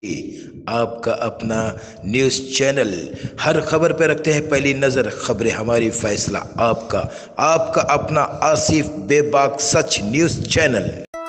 आपका अपना news channel, हर खबर पे रखते हैं पहली नज़र, खबरें हमारी फैसला आपका। आपका अपना आसिफ बेबाक सच न्यूज़ चैनल।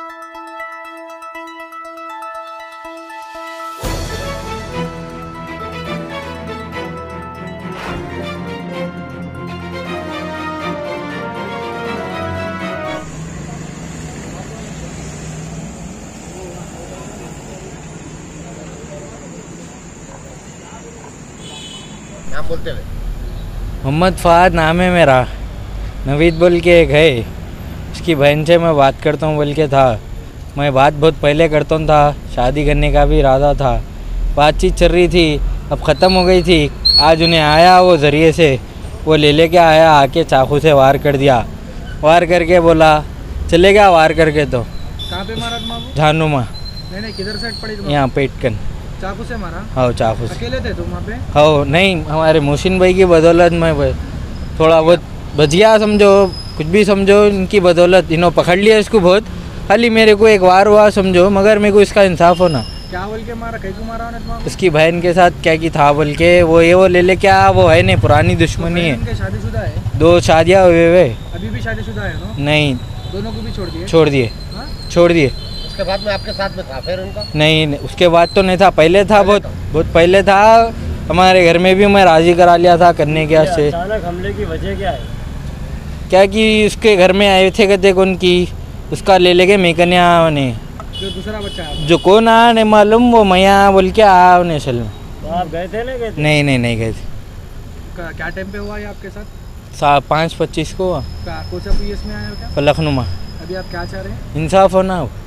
नाम बोलते हुए मोहम्मद फ़ाद नाम है मेरा। नवीद बोल के एक है, उसकी बहन से मैं बात करता हूँ बोल के था। मैं बात बहुत पहले करता था, शादी करने का भी इरादा था, बातचीत चल रही थी, अब ख़त्म हो गई थी। आज उन्हें आया वो ज़रिए से, वो ले के आया, आके चाकू से वार कर दिया। वार करके बोला चले गया, वार करके तो कहाँ पे मारा तुम्हारा? झानू माँ। नहीं किधर साइड पड़ी तुम्हारा? यहाँ पेटकन। चाकू से मारा? हाँ चाकू से। अकेले थे तुम वहाँ पे? हाँ नहीं, हमारे मोहसिन भाई की बदौलत मैं थोड़ा बहुत बच गया, समझो कुछ भी समझो, इनकी बदौलत इन्होंने पकड़ लिया इसको बहुत। खाली मेरे को एक वार हुआ समझो, मगर मेरे को इसका इंसाफ होना। क्या बोल के मारा? कहीं को मारा तुम्हारा? उसकी बहन के साथ क्या की था बोल के, वो ले क्या, वो है नहीं, पुरानी दुश्मनी है। शादीशुदा है? 2 शादियाँ हुए हुए। अभी भी शादीशुदा है ना? नहीं, दोनों को भी छोड़ दिए? छोड़ दिए। उसके बाद में आपके साथ में था फिर उनका? नहीं, उसके बाद तो नहीं था, पहले था, बहुत पहले था। हमारे घर में भी मैं राज़ी करा लिया था करने के से। अचानक हमले की वजह क्या है? क्या कि उसके घर में आए थे कहते कौन की, उसका ले के मेकन्या ने, जो दूसरा बच्चा है जो कौन आ नहीं मालूम, वो मैया बोल के आ उन्हें सल में। तो आप गए थे? नहीं गए थे? नहीं गए थे। क्या टाइम पे हुआ ये आपके साथ? 5:25 को हुआ। कौन सा पीएस में आया हो क्या? लखनुमा। अभी आप क्या चाह रहे हैं? इंसाफ होना हो।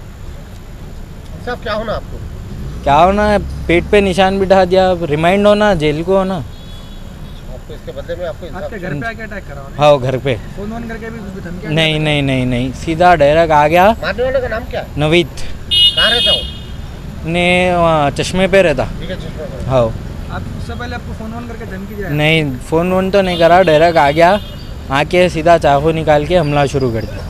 सब क्या होना आपको? क्या होना है, पेट पे निशान बिठा दिया, रिमाइंड होना, जेल को होना। आपको इसके बदले में आपको आपके घर पे आके अटैक करा उन्होंने? हाँ घर पे। फोन करके भी कुछ धमकियां? नहीं, सीधा डायरेक्ट आ गया। मारने वाले का नाम क्या? नवीद। कहाँ रहता हो? ने वहाँ चश्मे पे रहता। ठीक है, चश्मे पे। हाँ। आप उससे पहले आपको फोन करके धमकी दिया? नहीं, फ़ोन तो नहीं करा, डायरेक्ट आ गया, आके सीधा चाकू निकाल के हमला शुरू कर दिया।